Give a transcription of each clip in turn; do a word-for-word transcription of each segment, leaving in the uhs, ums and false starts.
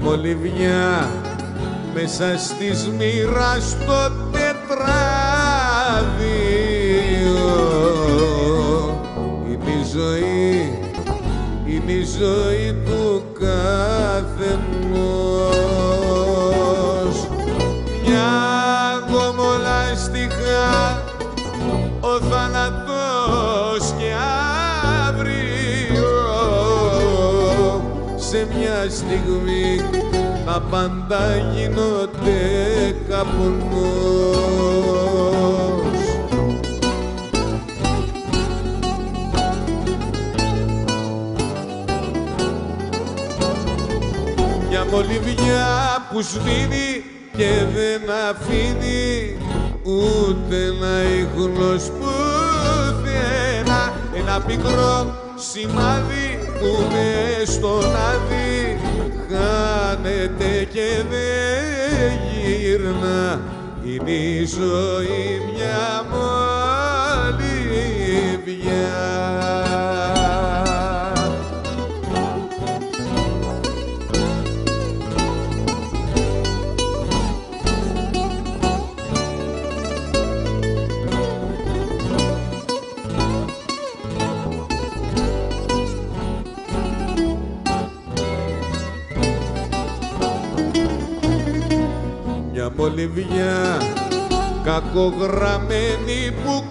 μολυβιά μέσα στις μοίρας το τετράδιο. Είναι η ζωή, είναι η ζωή του καθενός. Μια γομολαστιχά ο θάνατος και αύριο σε μια στιγμή τα πάντα γίνονται καπνός. Μια μολυβιά που σβήνει και δεν αφήνει ούτε ένα ίχνος πουθενά. Ένα πικρό σημάδι που μες στον άδει χάνεται και δεν γύρνα. Είναι η ζωή μια μολυβιά. Μια μολυβιά κακογραμμένη που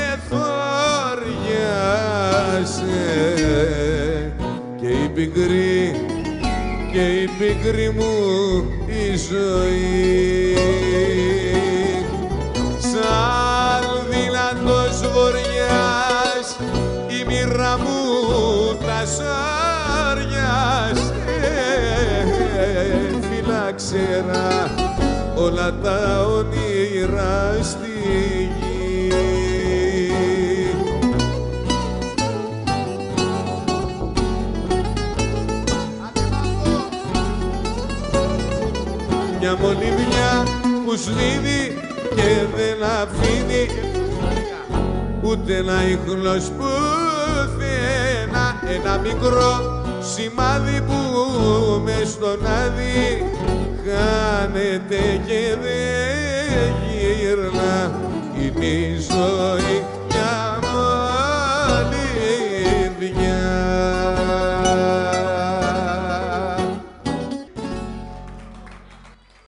ξεθοριάσε και η πικρή, και η πικρή μου η ζωή. Σαν δυνατός βοριάς η μοίρα μου τα σάριασε. Φυλάξερα όλα τα όνειρα στη γη. Μια μολυβιά που σβήνει και δεν αφήνει ούτε ένα ίχνος πουθενά. Ένα μικρό σημάδι που μες στον άδει χάνεται και δεν γύρνα. Είναι η ζωή